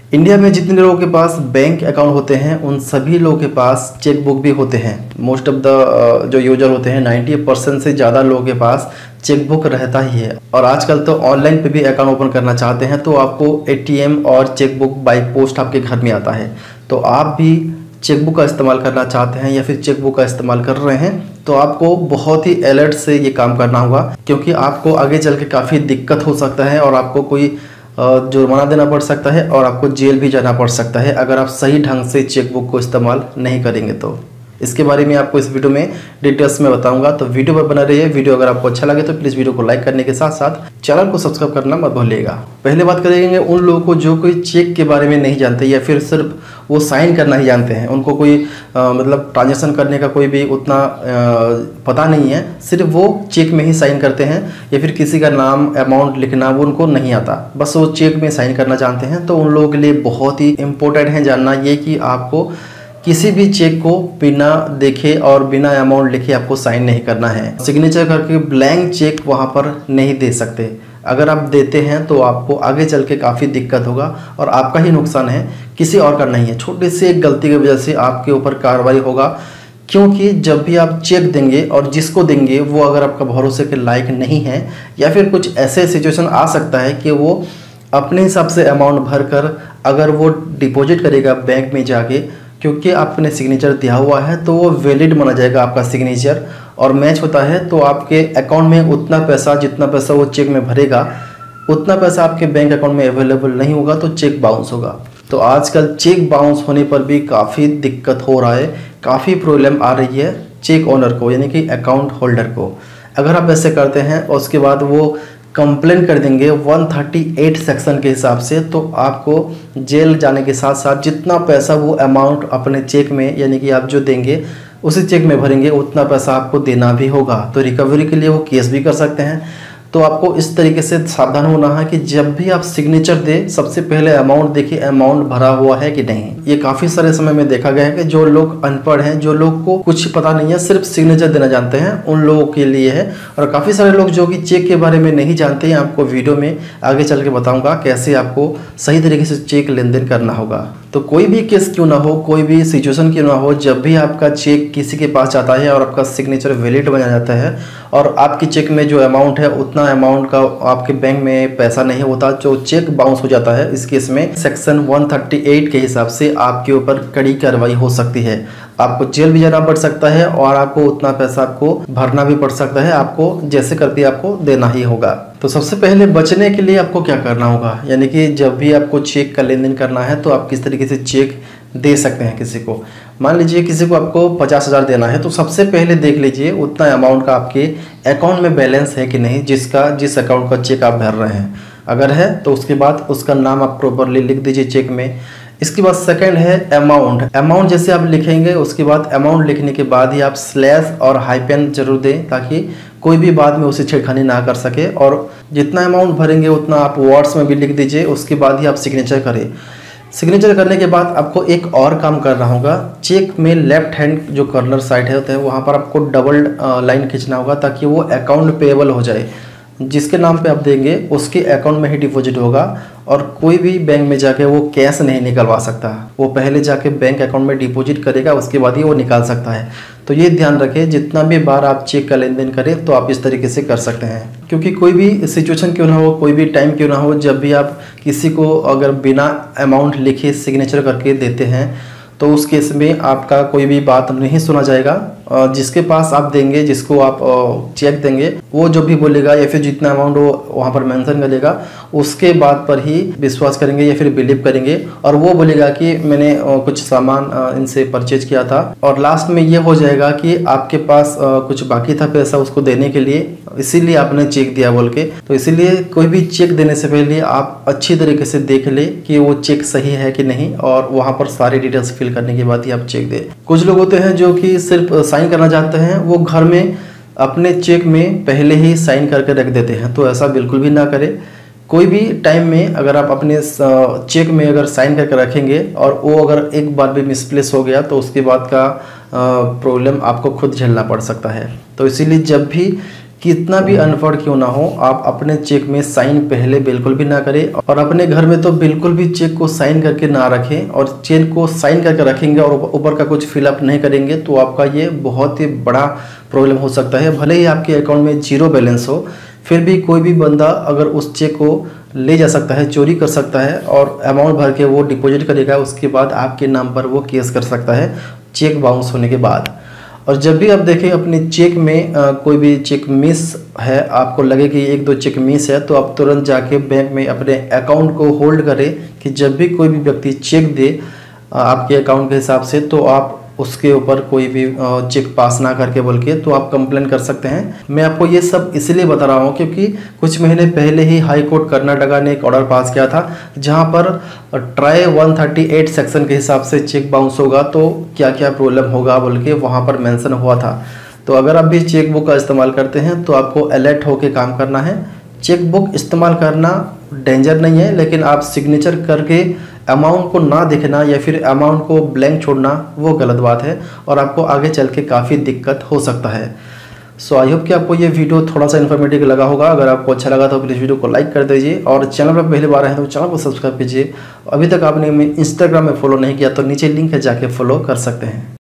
India में जितने लोगों के पास बैंक अकाउंट होते हैं उन सभी लोगों के पास चेकबुक भी होते हैं। मोस्ट ऑफ द जो यूजर होते हैं 90% से ज़्यादा लोगों के पास चेकबुक रहता ही है। और आजकल तो ऑनलाइन पे भी अकाउंट ओपन करना चाहते हैं तो आपको एटीएम और चेकबुक बाय पोस्ट आपके घर में आता है। तो आप भी चेकबुक का इस्तेमाल करना चाहते हैं या फिर चेकबुक का इस्तेमाल कर रहे हैं तो आपको बहुत ही अलर्ट से ये काम करना होगा, क्योंकि आपको आगे चल के काफ़ी दिक्कत हो सकता है और आपको कोई जुर्माना देना पड़ सकता है और आपको जेल भी जाना पड़ सकता है अगर आप सही ढंग से चेकबुक को इस्तेमाल नहीं करेंगे। तो इसके बारे में आपको इस वीडियो में डिटेल्स में बताऊंगा, तो वीडियो पर बना रहिए। वीडियो अगर आपको अच्छा लगे तो प्लीज़ वीडियो को लाइक करने के साथ साथ चैनल को सब्सक्राइब करना मत भूलिएगा। पहले बात करेंगे उन लोगों को जो कोई चेक के बारे में नहीं जानते या फिर सिर्फ वो साइन करना ही जानते हैं, उनको कोई मतलब ट्रांजेक्शन करने का कोई भी उतना पता नहीं है, सिर्फ वो चेक में ही साइन करते हैं या फिर किसी का नाम अमाउंट लिखना वो उनको नहीं आता, बस वो चेक में साइन करना जानते हैं। तो उन लोगों के लिए बहुत ही इम्पोर्टेंट है जानना ये कि आपको किसी भी चेक को बिना देखे और बिना अमाउंट लिखे आपको साइन नहीं करना है। सिग्नेचर करके ब्लैंक चेक वहाँ पर नहीं दे सकते। अगर आप देते हैं तो आपको आगे चल के काफ़ी दिक्कत होगा और आपका ही नुकसान है, किसी और का नहीं है। छोटी सी एक गलती की वजह से आपके ऊपर कार्रवाई होगा, क्योंकि जब भी आप चेक देंगे और जिसको देंगे वो अगर आपका भरोसे के लायक नहीं है या फिर कुछ ऐसे सिचुएशन आ सकता है कि वो अपने हिसाब से अमाउंट भर कर अगर वो डिपॉजिट करेगा बैंक में जाके, क्योंकि आपने सिग्नेचर दिया हुआ है तो वो वैलिड माना जाएगा आपका सिग्नेचर और मैच होता है, तो आपके अकाउंट में उतना पैसा जितना पैसा वो चेक में भरेगा उतना पैसा आपके बैंक अकाउंट में अवेलेबल नहीं होगा, तो चेक बाउंस होगा। तो आजकल चेक बाउंस होने पर भी काफ़ी दिक्कत हो रहा है, काफ़ी प्रॉब्लम आ रही है चेक ओनर को यानी कि अकाउंट होल्डर को। अगर आप ऐसे करते हैं और उसके बाद वो कंप्लेन कर देंगे 138 सेक्शन के हिसाब से, तो आपको जेल जाने के साथ साथ जितना पैसा वो अमाउंट अपने चेक में यानी कि आप जो देंगे उसी चेक में भरेंगे उतना पैसा आपको देना भी होगा। तो रिकवरी के लिए वो केस भी कर सकते हैं। तो आपको इस तरीके से सावधान होना है कि जब भी आप सिग्नेचर दे सबसे पहले अमाउंट देखिए अमाउंट भरा हुआ है कि नहीं। ये काफ़ी सारे समय में देखा गया है कि जो लोग अनपढ़ हैं, जो लोग को कुछ पता नहीं है, सिर्फ सिग्नेचर देना जानते हैं, उन लोगों के लिए है। और काफ़ी सारे लोग जो कि चेक के बारे में नहीं जानते हैं, आपको वीडियो में आगे चल के बताऊँगा कैसे आपको सही तरीके से चेक लेन देन करना होगा। तो कोई भी केस क्यों ना हो, कोई भी सिचुएशन क्यों ना हो, जब भी आपका चेक किसी के पास जाता है और आपका सिग्नेचर वैलिड बना जाता है और आपकी चेक में जो अमाउंट है उतना अमाउंट का आपके बैंक में पैसा नहीं होता, जो चेक बाउंस हो जाता है, इस केस में सेक्शन 138 के हिसाब से आपके ऊपर कड़ी कार्रवाई हो सकती है। आपको जेल भी जाना पड़ सकता है और आपको उतना पैसा आपको भरना भी पड़ सकता है, आपको जैसे करके आपको देना ही होगा। तो सबसे पहले बचने के लिए आपको क्या करना होगा, यानी कि जब भी आपको चेक का लेन देन करना है तो आप किस तरीके से चेक दे सकते हैं किसी को। मान लीजिए किसी को आपको 50,000 देना है, तो सबसे पहले देख लीजिए उतना अमाउंट का आपके अकाउंट में बैलेंस है कि नहीं, जिस अकाउंट का चेक आप भर रहे हैं। अगर है तो उसके बाद उसका नाम आप प्रॉपरली लिख दीजिए चेक में। इसके बाद सेकंड है अमाउंट जैसे आप लिखेंगे उसके बाद अमाउंट लिखने के बाद ही आप स्लैश और हाइपेन जरूर दें, ताकि कोई भी बाद में उसे छेड़खानी ना कर सके। और जितना अमाउंट भरेंगे उतना आप वर्ड्स में भी लिख दीजिए, उसके बाद ही आप सिग्नेचर करें। सिग्नेचर करने के बाद आपको एक और काम करना होगा, चेक में लेफ्ट हैंड जो कॉर्नर साइड होता है वहाँ पर आपको डबल लाइन खींचना होगा ताकि वो अकाउंट पेएबल हो जाए। जिसके नाम पे आप देंगे उसके अकाउंट में ही डिपॉजिट होगा और कोई भी बैंक में जाके वो कैश नहीं निकलवा सकता, वो पहले जाके बैंक अकाउंट में डिपॉजिट करेगा उसके बाद ही वो निकाल सकता है। तो ये ध्यान रखें, जितना भी बार आप चेक का लेन देन करें तो आप इस तरीके से कर सकते हैं, क्योंकि कोई भी सिचुएशन क्यों ना हो, कोई भी टाइम क्यों ना हो, जब भी आप किसी को अगर बिना अमाउंट लिखे सिग्नेचर करके देते हैं तो उस केस में आपका कोई भी बात नहीं सुना जाएगा। जिसके पास आप देंगे, जिसको आप चेक देंगे, वो जो भी बोलेगा या फिर जितना अमाउंट वो वहाँ पर मेंशन करेगा उसके बाद पर ही विश्वास करेंगे या फिर बिलीव करेंगे। और वो बोलेगा कि मैंने कुछ सामान इनसे परचेज किया था, और लास्ट में ये हो जाएगा कि आपके पास कुछ बाकी था पैसा उसको देने के लिए, इसीलिए आपने चेक दिया बोल के। तो इसीलिए कोई भी चेक देने से पहले आप अच्छी तरीके से देख ले कि वो चेक सही है कि नहीं, और वहाँ पर सारी डिटेल्स फिल करने के बाद ही आप चेक दें। कुछ लोग होते हैं जो कि सिर्फ साइन करना चाहते हैं, वो घर में अपने चेक में पहले ही साइन करके रख देते हैं, तो ऐसा बिल्कुल भी ना करें। कोई भी टाइम में अगर आप अपने चेक में अगर साइन करके रखेंगे और वो अगर एक बार भी मिसप्लेस हो गया तो उसके बाद का प्रॉब्लम आपको खुद झेलना पड़ सकता है। तो इसीलिए जब भी कितना भी अनपढ़ क्यों ना हो, आप अपने चेक में साइन पहले बिल्कुल भी ना करें, और अपने घर में तो बिल्कुल भी चेक को साइन करके ना रखें। और चेक को साइन करके रखेंगे और ऊपर का कुछ फिलअप नहीं करेंगे तो आपका ये बहुत ही बड़ा प्रॉब्लम हो सकता है। भले ही आपके अकाउंट में जीरो बैलेंस हो, फिर भी कोई भी बंदा अगर उस चेक को ले जा सकता है, चोरी कर सकता है और अमाउंट भर के वो डिपॉजिट करेगा। उसके बाद आपके नाम पर वो केस कर सकता है चेक बाउंस होने के बाद। और जब भी आप देखें अपने चेक में कोई भी चेक मिस है, आपको लगे कि एक दो चेक मिस है, तो आप तुरंत जाके बैंक में अपने अकाउंट को होल्ड करें कि जब भी कोई भी व्यक्ति चेक दे आपके अकाउंट के हिसाब से, तो आप उसके ऊपर कोई भी चेक पास ना करके बोल के तो आप कंप्लेन कर सकते हैं। मैं आपको ये सब इसलिए बता रहा हूँ क्योंकि कुछ महीने पहले ही हाई कोर्ट कर्नाटका ने एक ऑर्डर पास किया था, जहाँ पर ट्राई 138 सेक्शन के हिसाब से चेक बाउंस होगा तो क्या क्या प्रॉब्लम होगा बोल के वहाँ पर मेंशन हुआ था। तो अगर आप भी चेक बुक का इस्तेमाल करते हैं तो आपको अलर्ट होकर काम करना है। चेक बुक इस्तेमाल करना डेंजर नहीं है, लेकिन आप सिग्नेचर करके अमाउंट को ना देखना या फिर अमाउंट को ब्लैंक छोड़ना वो गलत बात है और आपको आगे चल के काफ़ी दिक्कत हो सकता है। सो आई होप कि आपको ये वीडियो थोड़ा सा इन्फॉर्मेटिव लगा होगा। अगर आपको अच्छा लगा तो प्लीज़ वीडियो को लाइक कर दीजिए और चैनल पर पहली बार आए तो चैनल को सब्सक्राइब कीजिए। अभी तक आपने इंस्टाग्राम में फॉलो नहीं किया तो नीचे लिंक है, जाके फॉलो कर सकते हैं।